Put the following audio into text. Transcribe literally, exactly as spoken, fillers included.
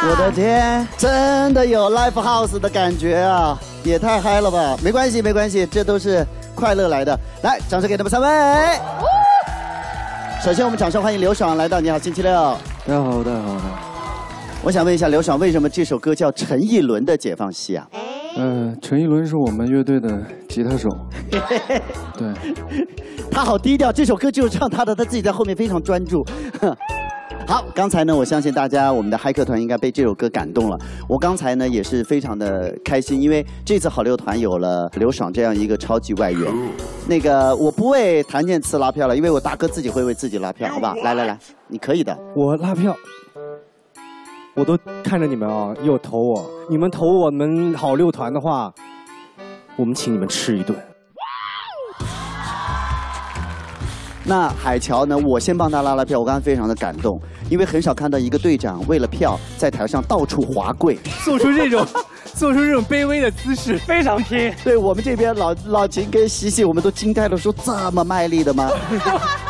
我的天，真的有 live house 的感觉啊，也太嗨了吧！没关系，没关系，这都是快乐来的。来，掌声给他们三位。首先，我们掌声欢迎刘爽来到《你好星期六》。 大家好，大家好，大家好。 我想问一下刘爽，为什么这首歌叫陈奕伦的《解放西》啊？ 呃，陈奕伦是我们乐队的吉他手。对。 他好低调，这首歌就是唱他的，他自己在后面非常专注。好，刚才呢，我相信大家我们的嗨客团应该被这首歌感动了。我刚才呢也是非常的开心，因为这次好六团有了刘爽这样一个超级外援。那个我不为谭健次拉票了，因为我大哥自己会为自己拉票，好吧？来来来，你可以的。 我拉票，我都看着你们啊，又投我，你们投我们好六团的话，我们请你们吃一顿。 那海乔呢？我先帮他拉拉票，我刚才非常的感动，因为很少看到一个队长为了票在台上到处滑跪， 做出这种做出这种卑微的姿势，非常拼。 对我们这边老老秦跟西西，我们都惊呆了，说这么卖力的吗？